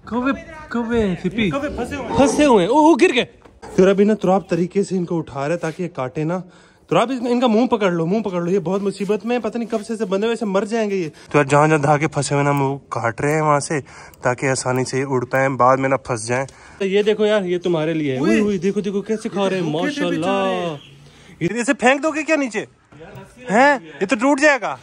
कौवे कौवे सिपी फंसे हुए हैं। ओ गिर गए। फिर अभी ना तुराब तरीके से इनको उठा रहे ताकि ये काटे ना। तुराब इनका मुंह पकड़ लो, ये बहुत मुसीबत में, पता नहीं कब से बंधे हुए, मर जाएंगे ये। तो यार जहाँ जहाँ धागे फंसे हुए ना वो काट रहे हैं वहां से, ताकि आसानी से उड़ पाए, बाद में ना फंस जाए। तो ये देखो यार, ये तुम्हारे लिए है। उई देखो देखो कैसे खा रहे हैं, माशाल्लाह। इसे फेंक दोगे क्या नीचे? हैं ये तो टूट जाएगा।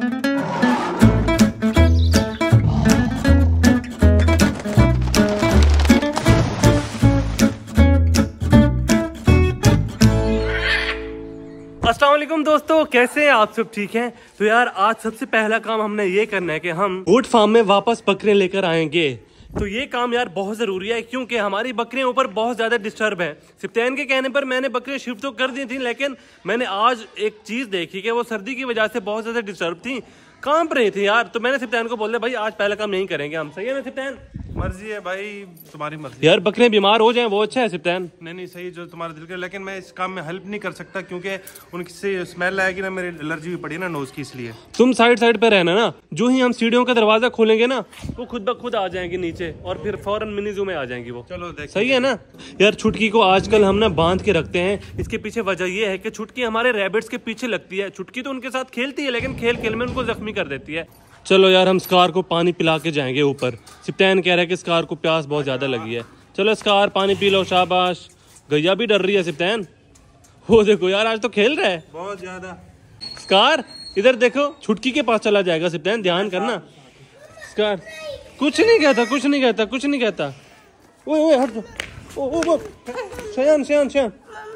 अस्सलाम वालेकुम दोस्तों, कैसे हैं आप सब? ठीक हैं? तो यार आज सबसे पहला काम हमने ये करना है कि हम गोट फार्म में वापस बकरियां लेकर आएंगे। तो ये काम यार बहुत जरूरी है, क्योंकि हमारी बकरियां ऊपर बहुत ज्यादा डिस्टर्ब है। सिप्तैन के कहने पर मैंने बकरियां शिफ्ट तो कर दी थी, लेकिन मैंने आज एक चीज देखी कि वो सर्दी की वजह से बहुत ज्यादा डिस्टर्ब थी, कांप रही थी यार। तो मैंने सिप्तैन को बोल दिया भाई आज पहला काम नहीं करेंगे हम। सही है ना सिप्तैन? मर्जी है भाई, तुम्हारी मर्जी। यार बकरियां बीमार हो जाएं वो अच्छा है सिप्तैन। नहीं सही जो तुम्हारा दिल करे, लेकिन मैं इस काम में हेल्प नहीं कर सकता क्योंकि उनसे स्मेल आएगी ना, मेरी एलर्जी भी पड़ी ना नोज की, इसलिए। तुम साइड पे रहना ना, जो ही हम सीढ़ियों का दरवाजा खोलेंगे ना वो खुद ब खुद आ जाएंगे नीचे और फिर फौरन मिनी जू में आ जाएंगी वो। चलो देख। सही है ना यार? छुटकी को आजकल हम ना बांध के रखते हैं। इसके पीछे वजह ये है कि छुटकी हमारे रैबिट्स के पीछे लगती है। छुटकी तो उनके साथ खेलती है, लेकिन खेल खेल में उनको जख्मी कर देती है। चलो यार हम स्कार को पानी पिला के जाएंगे ऊपर। सिप्तैन कह रहा है कि स्कार को प्यास बहुत ज्यादा लगी है। चलो स्कार पानी पी लो, शाबाश। गैया भी डर रही है सिप्तैन। वो देखो यार आज तो खेल रहा है बहुत ज्यादा। स्कार इधर देखो, छुटकी के पास चला जाएगा सिप्तैन, ध्यान करना। स्कार कुछ नहीं कहता। ओए हट जाओ। शयान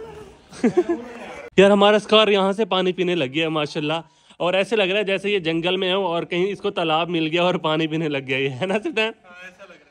यार हमारा स्कार यहाँ से पानी पीने लग गया है माशाल्लाह, और ऐसे लग रहा है जैसे ये जंगल में हो और कहीं इसको तालाब मिल गया और पानी पीने लग गया, ये है ना सिप्तैन? ऐसा लग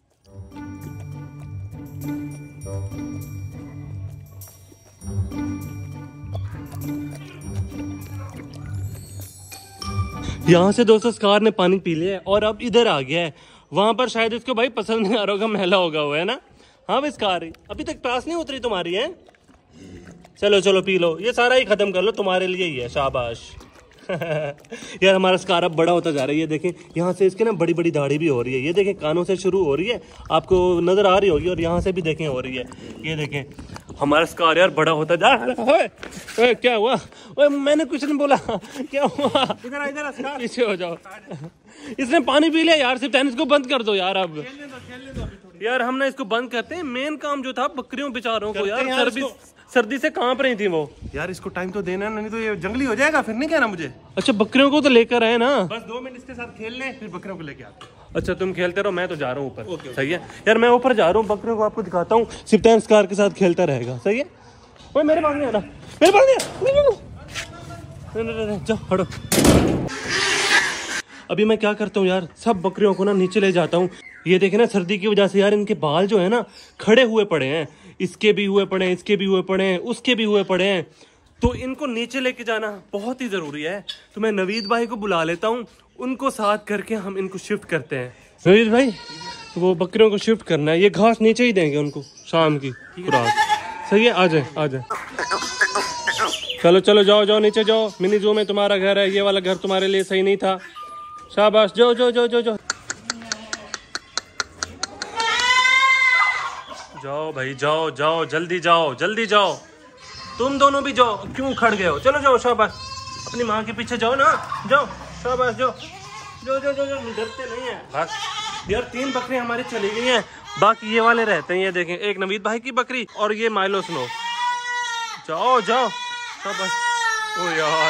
रहा है। यहाँ से दोस्तों स्कार ने पानी पी लिया है और अब इधर आ गया है। वहां पर शायद इसको भाई पसंद नहीं आ रहा होगा, मैला होगा वो, है ना? हाँ भाई स्कार अभी तक प्यास नहीं उतरी तुम्हारी है? चलो पी लो, ये सारा ही खत्म कर लो, तुम्हारे लिए ही है, शाबाश। यार हमारा स्कार अब बड़ा होता जा रहा है। ये देखें यहाँ से इसके ना बड़ी बड़ी दाढ़ी भी हो रही है। ये देखें कानों से शुरू हो रही है, आपको नजर आ रही होगी, और यहाँ से भी देखें हो रही है। ये देखें हमारा स्कार यार बड़ा होता जा रहा है। क्या हुआ? ओए मैंने कुछ नहीं बोला। क्या हुआ? इधर स्कार पीछे हो जाओ। इसने पानी पी लिया यार। सिप्तैन इसको बंद कर दो यार अब। खेलने दो यार हम ना इसको बंद करते हैं। मेन काम जो था बकरियों बेचारों को यार, सर्दी से कांप रही थी वो। यार इसको टाइम तो देना, नहीं तो ये जंगली हो जाएगा, फिर नहीं कहना मुझे। अच्छा बकरियों को तो लेकर आए ना, बस 2 मिनट इसके साथ खेल ले, फिर बकरियों को लेके आते। अच्छा तुम खेलते रहो, मैं तो जा रहा हूँ ऊपर। सही है यार, मैं ऊपर जा रहा हूँ, बकरियों को आपको दिखाता हूँ। सिप्तैन स्कार के साथ खेलता रहेगा। सही है? ओए मेरे पास नहीं आ रहा, मेरे पास नहीं। जाओ हटो। अभी मैं क्या करता हूँ यार, सब बकरियों को ना नीचे ले जाता हूँ। ये देखे ना सर्दी की वजह से यार इनके बाल जो है ना खड़े हुए पड़े हैं। इसके भी हुए पड़े हैं, इसके भी हुए पड़े हैं, उसके भी हुए पड़े हैं। तो इनको नीचे लेके जाना बहुत ही जरूरी है। तो मैं नवीद भाई को बुला लेता हूँ, उनको साथ करके हम इनको शिफ्ट करते हैं। नवीद भाई वो बकरियों को शिफ्ट करना है, ये घास नीचे ही देंगे उनको शाम की रात। सही है? आ जाए। चलो जाओ नीचे जाओ। मिनी जू में तुम्हारा घर है, ये वाला घर तुम्हारे लिए सही नहीं था। शाबाश, जाओ। जाओ भाई जाओ, जल्दी जाओ। तुम दोनों भी जाओ, क्यों खड़ गए हो? चलो जाओ, शाबाश। अपनी माँ के पीछे जाओ ना, जाओ, शाबाश, जाओ। डरते नहीं है बस। यार 3 बकरी हमारी चली गई हैं, बाकी ये वाले रहते हैं। ये देखें, एक नवीद भाई की बकरी और ये माइलो स्नो। जाओ शाबाश। ओ यार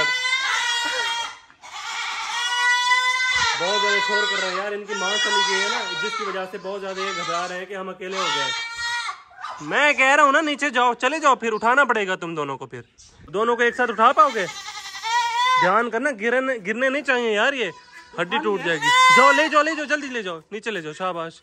बहुत ज्यादा शोर कर रहे हैं यार, इनकी माँ चली गई है ना, जिसकी वजह से बहुत ज्यादा ये घबरा रहे हैं कि हम अकेले हो गए। मैं कह रहा हूँ ना नीचे जाओ, चले जाओ, फिर उठाना पड़ेगा तुम दोनों को। फिर दोनों को एक साथ उठा पाओगे? ध्यान करना, गिरने नहीं चाहिए यार, ये हड्डी टूट जाएगी। जाओ ले जाओ, जल्दी ले जाओ, नीचे ले जाओ, शाबाश।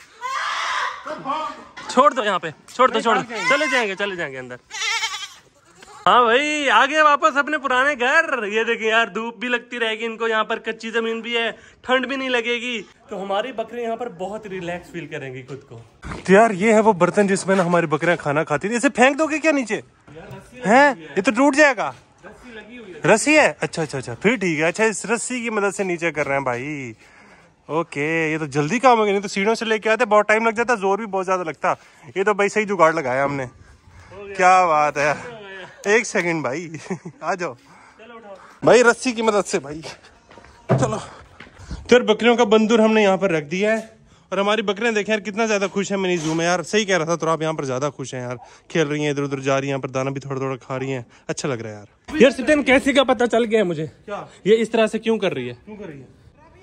छोड़ दो यहाँ पे, छोड़ दो। चले जाएंगे अंदर। हाँ भाई आगे वापस अपने पुराने घर। ये देखिए यार धूप भी लगती रहेगी इनको, यहाँ पर कच्ची जमीन भी है, ठंड भी नहीं लगेगी। तो हमारी बकरियां यहाँ पर बहुत रिलैक्स फील करेंगी खुद को। तो यार ये है वो बर्तन जिसमें ना हमारी बकरियां खाना खाती थी। इसे फेंक दोगे क्या नीचे? हैं ये तो टूट जाएगा। रस्सी है? अच्छा फिर ठीक है। अच्छा इस रस्सी की मदद से नीचे कर रहे हैं भाई। ओके, ये तो जल्दी काम हो गया, नहीं तो सीढ़ियों से लेके आते बहुत टाइम लग जाता, जोर भी बहुत ज्यादा लगता। ये तो भाई सही जुगाड़ लगाया हमने। क्या बात है यार, एक सेकंड भाई आ जाओ भाई, रस्सी की मदद से भाई। चलो तो बकरियों का बंदूर हमने यहाँ पर रख दिया है और हमारी बकरियां देखें यार कितना ज्यादा खुश है मिनी जू में। यार सही कह रहा था तो आप यहाँ पर ज्यादा खुश हैं यार, खेल रही हैं, इधर उधर जा रही हैं, यहाँ पर दाना भी थोड़ा थोड़ा खा रही हैं, अच्छा लग रहा है यार। यार सिप्तान कैसे का पता चल गया है मुझे, क्या ये इस तरह से क्यों कर रही है? क्यों कर रही है?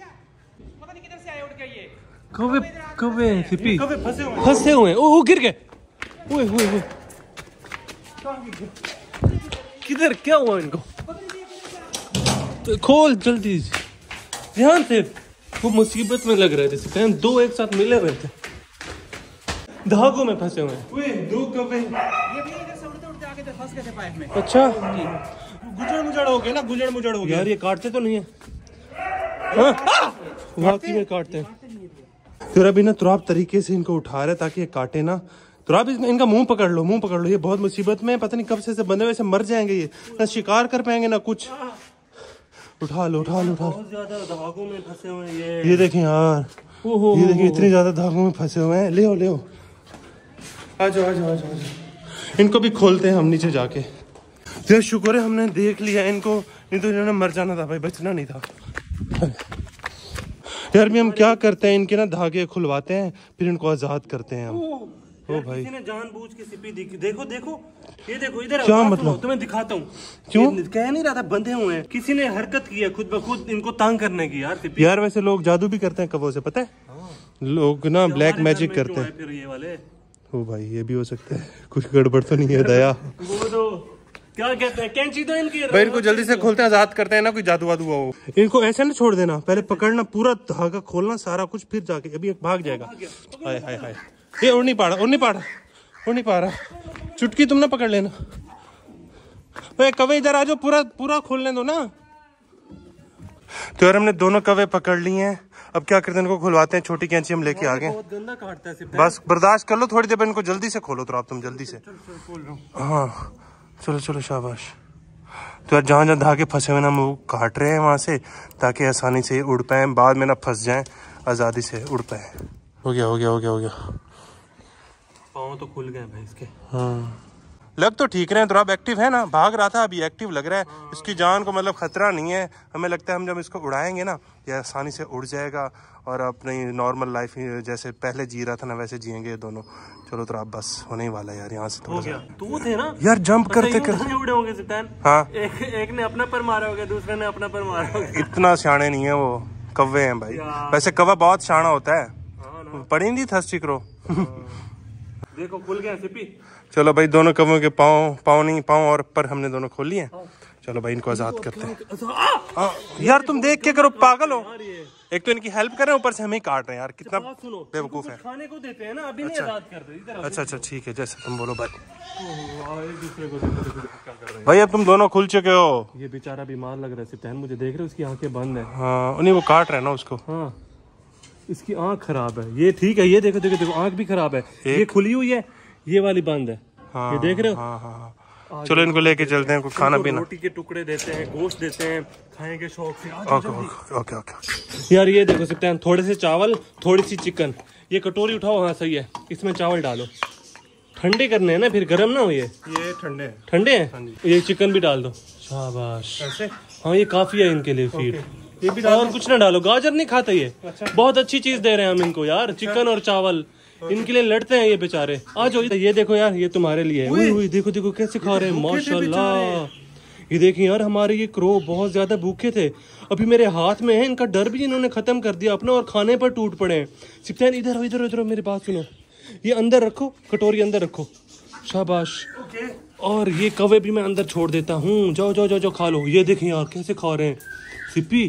कौवे कौवे सिप्पी कौवे फंसे हुए फंसे हुए हैं। ओ गिर गए। ओए ओए ओए, किधर क्या हुआ इनको? तो खोल जल्दी, ध्यान से। वो मुसीबत में लग रहे थे सिप्तान, दो एक साथ मिले हुए थे, धागों में फंसे हुए हैं। दो कौवे अच्छा गुजर मुजड़ हो गए ना, गुजर मुजड़ हो गया यार, ये काटते तो नहीं है? हाँ? वाकई में काटते हैं। फिर अभी ना तुराब तरीके से इनको उठा रहे ताकि ये काटे ना। तुराब इनका मुंह पकड़ लो, मुंह पकड़ लो, ये बहुत मुसीबत में, पता नहीं कब से बंधे हुए, मर जाएंगे ये, ना शिकार कर पाएंगे ना कुछ। उठा लो उठा लो उठा लो। बहुत ज्यादा धागों में फंसे हुए हैं ये देखें यार, ये देखिए इतने ज्यादा धागों में फंसे हुए हैं। ले आओ आ जाओ आ जाओ आ जाओ। इनको भी खोलते हैं हम नीचे जाके। यार शुक्र है हमने देख लिया इनको, नहीं तो इन्होंने मर जाना था भाई, बचना नहीं था यार। भी हम क्या करते हैं, इनके ना धागे खुलवाते हैं, फिर इनको आजाद करते हैं हम। ओ भाई, किसी ने जानबूझ के सिप्पी दी। देखो देखो, ये देखो इधर, क्या मतलब? तुम्हें दिखाता हूँ। क्यों? कह नहीं रहा था बंधे हुए हैं, किसी ने हरकत की है खुद ब खुद इनको तंग करने की। यार सिप्पी, यार वैसे लोग जादू भी करते हैं कबों से, पता है? लोग ना ब्लैक मैजिक करते हैं। फिर ये वाले, ओ भाई ये भी हो सकता है, कुछ गड़बड़ तो नहीं है दया? वो तो क्या कहते हैं, कैंची तो इनकी भाई इनको जल्दी से खोलते हैं, आजाद करते हैं ना, कोई जादू वादू हो। इनको ऐसे ना छोड़ देना, पहले पकड़ना, पूरा धागा खोलना सारा कुछ, फिर जाके अभी भाग जाएगा। हाय हाय हाय, ये उड़ नहीं पा रहा, उड़ नहीं पा रहा, उड़ नहीं पा रहा। चुटकी तुम ना पकड़ लेना। भाई कवे इधर आ जाओ, पूरा पूरा खोलने दो ना। तो यार हमने दोनों कवे पकड़ लिए हैं, अब क्या करते हैं, इनको खुलवाते हैं। छोटी कैंची हम लेके आ गए। बहुत गंदा काटता है। बस बर्दाश्त कर लो थोड़ी देर, इनको जल्दी से खोलो। तो आप तुम जल्दी से, हाँ चलो चलो शाबाश। तो यार जहाँ जहाँ धागे फंसे हुए ना, हम वो काट रहे हैं वहां से, ताकि आसानी से उड़ पाए, बाद में ना फंस जाएं, आजादी से उड़ पाए। हो गया हो गया हो गया हो गया। पाँव तो खुल गए भाई इसके। हाँ लग तो ठीक रहे हैं, तो आप एक्टिव है ना, भाग रहा था अभी एक्टिव लग रहा है। इसकी जान को मतलब खतरा नहीं है, हमें लगता है हम जब इसको उड़ाएंगे ना, ये आसानी से उड़ जाएगा और अपनी नॉर्मल लाइफ जैसे पहले जी रहा था ना, वैसे जिएंगे ये दोनों। चलो तो आप बस होने ही वाला है यार, यहाँ से हो गया। तो थे ना यार जंप करते करते उड़े होंगे सिप्तान। हाँ, एक ने अपना पर मारा होगा, दूसरे ने अपना पर मारा होगा। इतना सियाने नहीं है वो, कौवे हैं भाई। वैसे कौवा बहुत सियाना होता है, पड़ी नहीं था करो। देखो खुल गया सिप्पी। चलो भाई दोनों कौवों के पाँव नहीं, पाँव और पर हमने दोनों खोल लिए। चलो भाई इनको आजाद करते हैं। यार तुम देख के करो, पागल हो। एक तो इनकी हेल्प कर रहे हैं, ऊपर से हमें ही काट रहे हैं यार, कितना बेवकूफ है। खाने को देते हैं ना, अभी नहीं आजाद करते। इधर अच्छा अच्छा ठीक है, जैसे तुम बोलो भाई। भाई अब तुम दोनों खुल चुके हो। ये बेचारा बीमार लग रहा है सिप्तान, मुझे देख रहे हो, उसकी आंखें बंद है। हाँ उन्हीं वो काट रहे हैं ना उसको। हाँ इसकी आंख खराब है, ये ठीक है, ये देखो देखो देखो आंख भी खराब है, ये खुली हुई है, ये वाली बंद है। हाँ, ये देख रहे हो? हाँ हाँ। चलो इनको लेके चलते हैं, कुछ खाना पीना। रोटी के टुकड़े देते हैं, गोश्त देते हैं, खाएंगे शौक से। Okay okay. यार ये देखो सिप्तान, थोड़े से चावल, थोड़ी सी चिकन, ये कटोरी उठाओ। हाँ सही है, इसमें चावल डालो, ठंडे करने हैं ना, फिर गर्म ना हो। ये ठंडे हैं, ठंडे हैं। ये चिकन भी डाल दो, शाबाश। हाँ ये काफी है इनके लिए फीड, ये भी और कुछ ना डालो। गाजर नहीं खाते ये। अच्छा। बहुत अच्छी चीज दे रहे हैं हम इनको यार, चिकन और चावल। इनके लिए लड़ते हैं ये बेचारे। आ जाओ, ये देखो यार, ये तुम्हारे लिए है। देखो देखो कैसे खा रहे हैं, माशाल्लाह। ये देखिए यार, हमारे ये क्रो बहुत ज्यादा भूखे थे, अभी मेरे हाथ में है, इनका डर भी इन्होंने खत्म कर दिया अपना और खाने पर टूट पड़े हैं। सिप्तान इधर इधर इधर मेरी बात सुनो, ये अंदर रखो, कटोरी अंदर रखो, शाबाश। और ये कौवे भी मैं अंदर छोड़ देता हूँ, जाओ जाओ जाओ जाओ खा लो। ये देखें यार कैसे खा रहे हैं सिप्पी।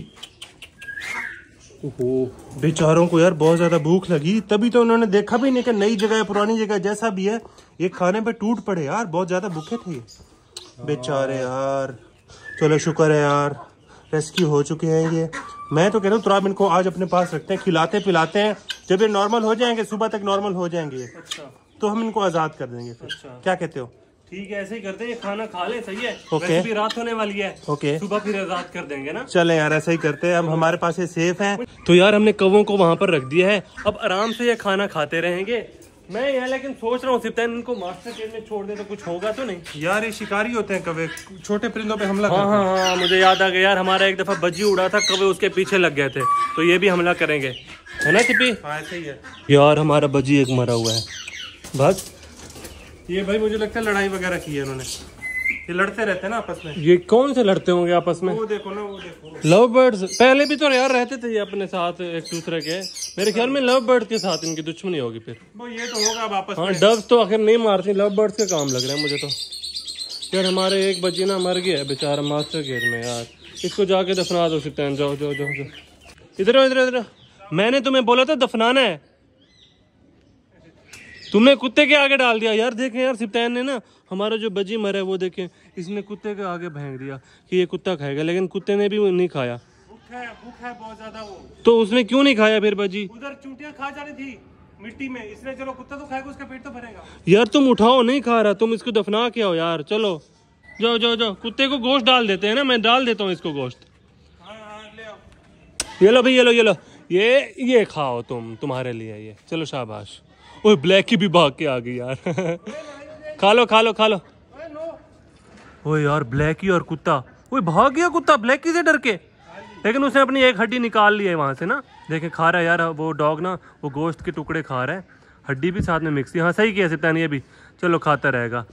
ओहो बेचारों को यार बहुत ज्यादा भूख लगी, तभी तो उन्होंने देखा भी नहीं कि नई जगह है, पुरानी जगह जैसा भी है, ये खाने पे टूट पड़े यार, बहुत ज्यादा भूखे थे ये बेचारे यार। चलो शुक्र है यार, रेस्क्यू हो चुके हैं ये। मैं तो कह रहा हूँ तुराब इनको आज अपने पास रखते हैं, खिलाते पिलाते हैं, जब ये नॉर्मल हो जाएंगे, सुबह तक नॉर्मल हो जाएंगे, तो हम इनको आजाद कर देंगे फिर। क्या कहते हो? ठीक है, ऐसे ही करते हैं, खाना खा ले, सही है। ओके। वैसे भी रात होने वाली है। ओके। सुबह फिर आजाद कर देंगे ना। चले यार, ऐसा ही करते हैं। अब हमारे पास ये सेफ है। तो यार हमने कौवों को वहां पर रख दिया है, अब आराम से ये खाना खाते रहेंगे। मैं यहाँ लेकिन सोच रहा हूँ सिप्तान इनको मास्टर केज में छोड़ दे तो कुछ होगा तो नहीं। यार ये शिकारी होते हैं कौवे, छोटे परिंदों पे हमला हाँ हाँ हाँ, मुझे याद आ गया यार, हमारा एक दफा बज्जी उड़ा था, कौवे उसके पीछे लग गए थे, तो ये भी हमला करेंगे, है ना चिप्पी? हाँ ऐसे ही है यार हमारा बज्जी एक मरा हुआ है बस। ये भाई मुझे लगता है लड़ाई वगैरह की है इन्होंने, ये लड़ते रहते हैं ना आपस में। ये कौन से लड़ते होंगे आपस में? वो देखो ना, वो देखो। लव बर्ड्स पहले भी तो यार रहते थे ये अपने साथ एक दूसरे के, मेरे ख्याल में लव बर्ड के साथ इनकी दुश्मनी होगी फिर। वो ये तो होगा अब आपस हाँ में। डव्स तो आखिर नहीं मारती, लव बर्ड्स का काम लग रहा है मुझे तो। यार हमारे एक बच्ची ना मर गया है बेचारा मास्टर केज में यार, इसको जाके दफना दो सिप्तान, जाओ जाओ जाओ जाओ, इधर इधर इधर। मैंने तुम्हें बोला था दफनाना है, तुमने कुत्ते के आगे डाल दिया। यार देखें यार, सिप्तान ने ना हमारा जो बजी मरा है वो देखें, इसने कुत्ते के आगे फेंक दिया कि ये कुत्ता खाएगा, लेकिन कुत्ते ने भी नहीं खाया। भूख है बहुत ज्यादा वो। तो उसने क्यों नहीं खाया फिर बजी? उधर चूंटियां खा जानी थी मिट्टी में, इसने चलो कुत्ता तो खाएगा, उसका पेट तो भरेगा। यार तुम उठाओ, नहीं खा रहा, तुम इसको दफना के आओ यार, चलो जाओ जाओ जाओ। कुत्ते को गोश्त डाल देते हैं ना, मैं डाल देता हूँ इसको गोश्त। हाँ ले आओ। ये लो भाई, ये लो ये लो, ये खाओ तुम, तुम्हारे लिए ये, चलो शाबाश। ओए ब्लैक की भी भाग के आ गई यार खा लो खा लो खा लो। ओए यार ब्लैकी और कुत्ता, ओए भाग गया कुत्ता ब्लैकी से डर के, लेकिन उसने अपनी एक हड्डी निकाल ली है वहां से ना, देखे खा रहा है यार वो डॉग ना, वो गोश्त के टुकड़े खा रहा है, हड्डी भी साथ में मिक्स थी। हाँ सही किया सिप्तान, ये भी चलो खाता रहेगा।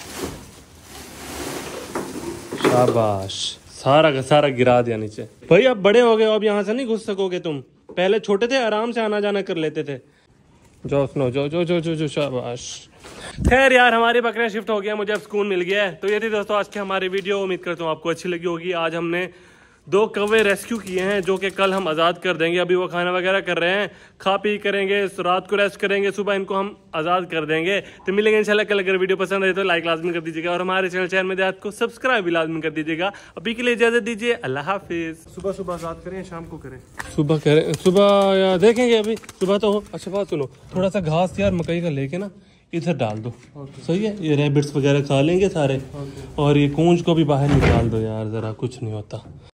शाबाश, सारा का सारा गिरा दिया नीचे। भाई अब बड़े हो गए, अब यहाँ से नहीं घुस सकोगे तुम, पहले छोटे थे आराम से आना जाना कर लेते थे। जाओ सुनो, जाओ जाओ जाओ जाओ, शाबाश। खैर यार हमारी बकरियां शिफ्ट हो गया, मुझे अब सुकून मिल गया है। तो ये थी दोस्तों आज की हमारी वीडियो, उम्मीद करता हूँ आपको अच्छी लगी होगी। आज हमने 2 कौवे रेस्क्यू किए हैं जो कि कल हम आज़ाद कर देंगे। अभी वो खाना वगैरह कर रहे हैं, खा पी करेंगे, रात को रेस्ट करेंगे, सुबह इनको हम आज़ाद कर देंगे। तो मिलेंगे इंशाल्लाह कल। अगर वीडियो पसंद आए तो लाइक लाजमी कर दीजिएगा और हमारे चैनल में देहात को सब्सक्राइब भी लाजमी कर दीजिएगा। अभी के लिए इजाज़त दीजिए, अल्लाह हाफिज़। सुबह सुबह आजाद करें, शाम को करें? सुबह करें, सुबह यार देखेंगे, अभी सुबह तो हो। अच्छा बात सुनो, थोड़ा सा घास यार मकई का लेके ना इधर डाल दो, सही है, ये रैबिट्स वगैरह खा लेंगे सारे, और ये कूंज को भी बाहर निकाल दो यार, जरा कुछ नहीं होता।